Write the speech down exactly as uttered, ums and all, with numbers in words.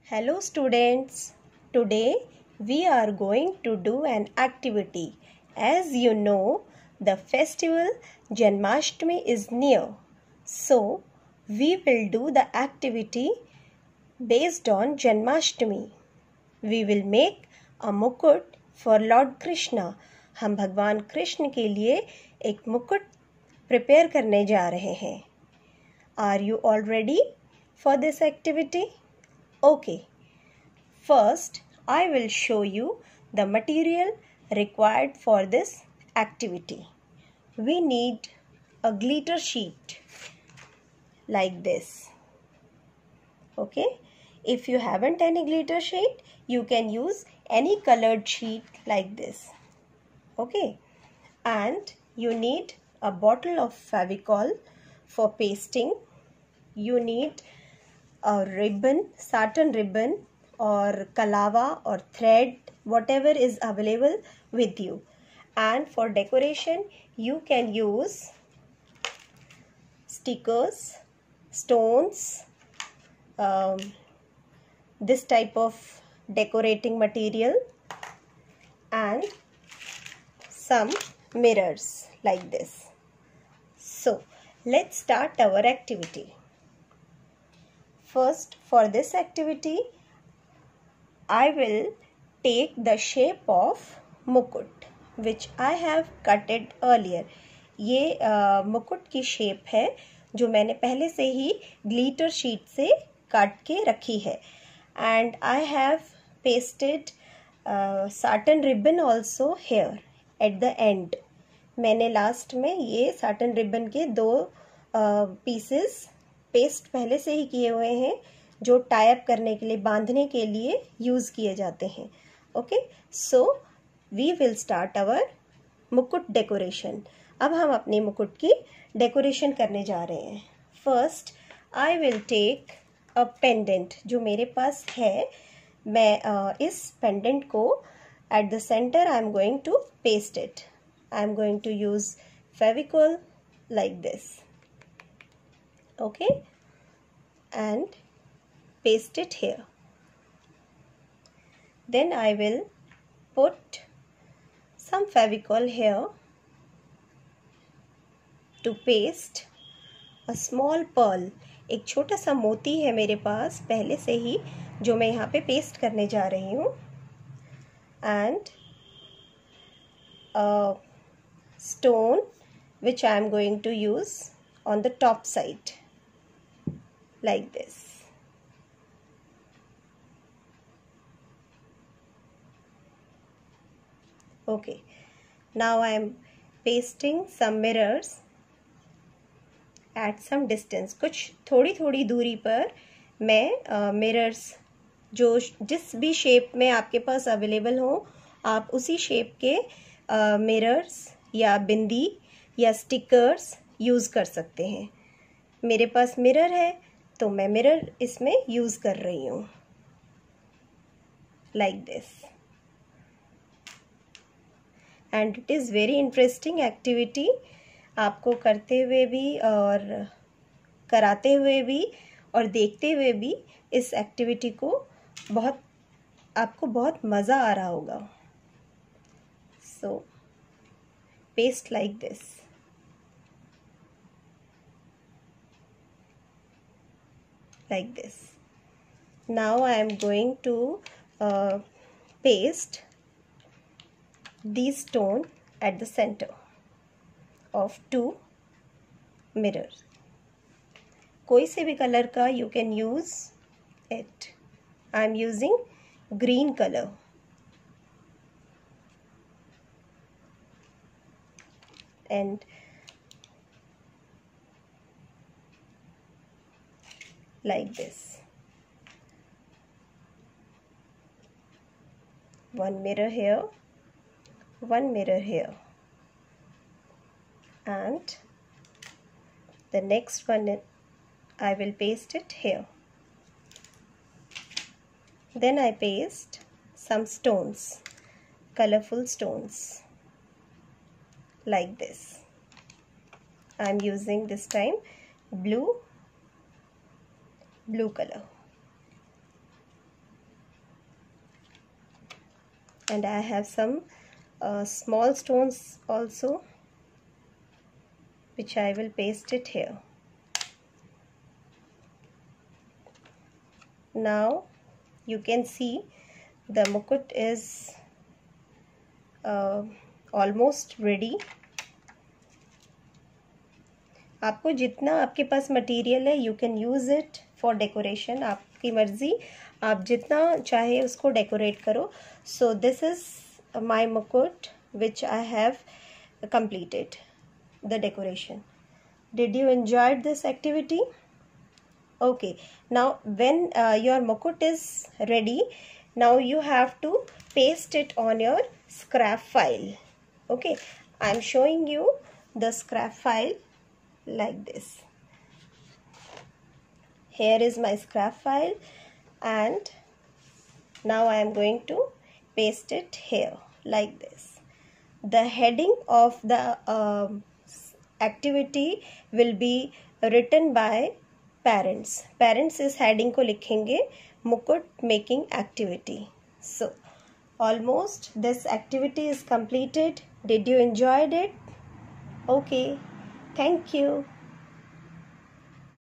Hello students, today we are going to do an activity. As you know, the festival Janmashtami is near. So, we will do the activity based on Janmashtami. We will make a mukut for Lord Krishna. हम भगवान कृष्ण के लिए एक मुकुट prepare करने जा रहे हैं. Are you all ready for this activity? Okay. First, I will show you the material required for this activity. We need a glitter sheet like this. Okay. If you haven't any glitter sheet, you can use any colored sheet like this. Okay. And you need a bottle of Fevicol for pasting. You need a ribbon, satin ribbon or kalava or thread, whatever is available with you. And for decoration, you can use stickers, stones, um, this type of decorating material and some mirrors like this. So, let's start our activity. First, for this activity, I will take the shape of mukut which I have cut it earlier. ये uh, मुकुट की shape है जो मैंने पहले से ही glitter sheet से काट के रखी है. And I have pasted uh, satin ribbon also here at the end. मैंने लास्ट में ये साटन रिबन के दो पीसेस पेस्ट पहले से ही किए हुए हैं जो टाई अप करने के लिए, बांधने के लिए यूज़ किए जाते हैं. Okay, so we will start our mukut decoration. अब हम अपने मुकुट की डेकोरेशन करने जा रहे हैं. First I will take a pendant जो मेरे पास है. मैं uh, इस पेंडेंट को at the centre I am going to paste it. I am going to use Fevicol like this. Okay, and paste it here. Then I will put some Fevicol here to paste a small pearl. एक छोटा सा मोती है मेरे पास पहले से ही जो मैं यहाँ पे पेस्ट करने जा रही हूँ. And a stone which I am going to use on the top side like this. Okay, now I am pasting some mirrors at some distance. कुछ थोड़ी थोड़ी दूरी पर मैं मिरर्स uh, जो जिस भी शेप में आपके पास अवेलेबल हो आप उसी शेप के मिरर्स uh, या बिंदी या स्टिकर्स यूज़ कर सकते हैं. मेरे पास मिरर है तो मैं मिरर इसमें यूज़ कर रही हूँ like this. And it is very interesting activity. आपको करते हुए भी और कराते हुए भी और देखते हुए भी इस एक्टिविटी को बहुत आपको बहुत मज़ा आ रहा होगा. So paste like this. Like this. Now I am going to uh, paste these stone at the center of two mirrors. कोई से भी कलर का you can use it. I am using green color. And like this. One mirror here, one mirror here, and the next one I will paste it here. Then I paste some stones, colorful stones like this. I am using this time blue blue color. and I have some uh, small stones also, which I will paste it here. Now you can see the mukut is uh, almost ready. आपको जितना आपके पास material है you can use it for decoration, आपकी मर्ज़ी, आप जितना चाहे उसको डेकोरेट करो. So this is my mukut which I have completed the decoration. Did you enjoy this activity? Okay, now when uh, your mukut is ready, now you have to paste it on your scrap file. Okay, I am showing you the scrap file like this. Here is my scrap file, and now I am going to paste it here like this. The heading of the uh, activity will be written by parents. Parents is heading को लिखेंगे mukut making activity. So almost this activity is completed. Did you enjoyed it? Okay, thank you.